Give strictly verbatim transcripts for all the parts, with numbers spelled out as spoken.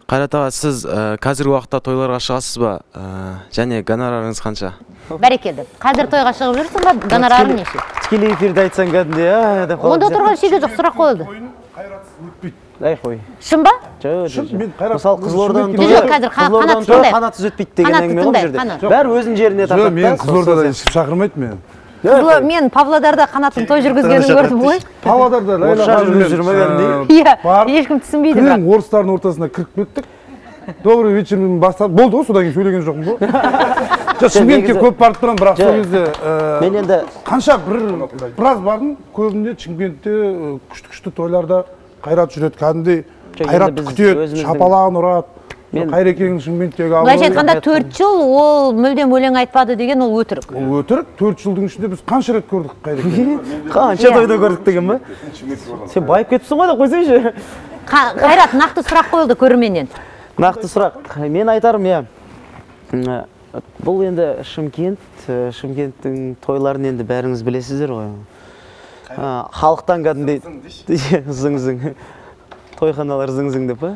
Кайрат ага, сиз қазіргі уақытта тойларға шығасыз ба? Және гонорарыңыз қанша? Бәрекелді. Қазір тойға шығып жүрсің ба? Гонорарың неше? Тікелей эфирде айтсаң кәдімгідей, а деп Онда тұрған шеге жоқ, сұрақ қойылды. Ай қой. Шын ба? Мысалы Қызылорданың тойы, Қызылорданың тойы қанат үзетпейді деген әңгіме ғой жерде. Бәрі өзінің жеріне тартады. Мен Қызылордадан ешкім шақырмайды мен. Мен Павлодарда қанатын той жүргізгенін көрдім ғой. Павлодарда Лайла жүрмегендей. Иә, ешкім түсінбейді бірақ. Күн орыстардың ортасына кіріп кеттік. Добрый вечермен бастап болды ғой, содан кейін сөйлеген жоқпын ғой. Шымкентке көп барып тұрам, бірақ сол кезде мен енді қанша біраз бардым, көбінде Шымкентте күшті-күшті тойларда Қайрат жүреді, кәдімгідей Қайратты күтеді, шапалағын ұрады. Қайрекеңнің Шымкенттегі ауылы. Былайша айтқанда төрт жыл ол мүлдем өлең айтпады деген ол өтірік. Ол өтірік, төрт жылдың ішінде біз қанша рет көрдік Қайрекеңді? Қанша тойда көрдік деген бе? Сен байып кетіпсің ғой да, қойсайшы. Қайрат, нақты сұрақ қойылды көрерменнен. Нақты сұрақ. Мен айтарым, иә. Бұл енді Шымкент, Шымкенттің тойларын енді бәріңіз білесіздер ғой. Халықтан кәдімгідей зың-зың, тойханалар зың-зың деп,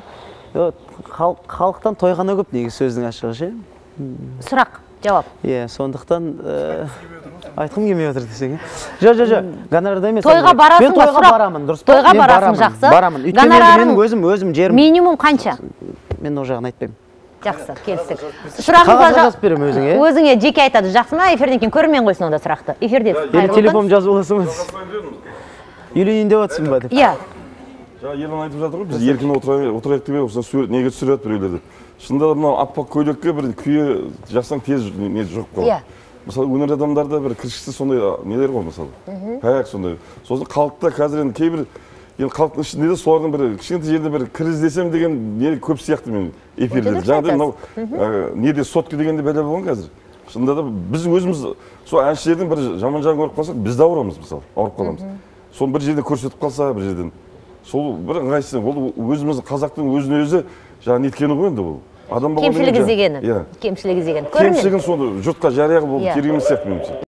халықтан тойхана көп негізі сөздің ашығы ше. Сұрақ, жауап. Иә, сондықтан айтқым келмей отыр десең. Жо, жо, жо, гонорарда емес. Тойға барасың ба? Мен тойға барамын, дұрыс па? Тойға барасың, жақсы. Барамын. Өйткені менің өзім, өзім жерім. Минимум қанша? Мен о жағын айтпаймын. Жақсы, келістік. Қағазға жазып берем өзіңе. Өзіңе жеке айтады, жақсы ма? Эфирден кейін көрермен қойсын онда сұрақты. Эфирде. Телефон жазып аласың ба? Үйлейін деп отырсың ба деп. Иә. Жаңа Ерлан айтып жатыр ғой, біз еркін отырайық деп осыдан сурет неге түсіреді біреулерді. Шынында мынау аппақ көйлекке бір күйе жасаң тез не жоқ қой. Иә. Мысалы өнер адамдарда бір кіршіксіз сондай нелер ғой мысалы. Пәк сондай. Сосын халықта қазір енді кейбір енді халықтың ішінде де солардың бір кішкентай жерде бір кір іздесем деген не көп сияқты мен эфирлерде. Жаңағыдай мынау неде сотка дегенде бәле болған қазір. Шынында да біз өзіміз сол әншілердің бір жаман жағын көріп қалсақ біз де ауырамыз мысалы, ауырып қаламыз. Соны бір жерде көрсетіп қалса бір жерден. Сол бір ыңғайсыз, ол өзіміздің қазақтың өзіне өзі жаңа неткені ғой енді ол. Кемшілік іздегені. Кемшілік іздегені. Кемшілігін соны жұртқа жария қылып керек емес сияқты меніңше.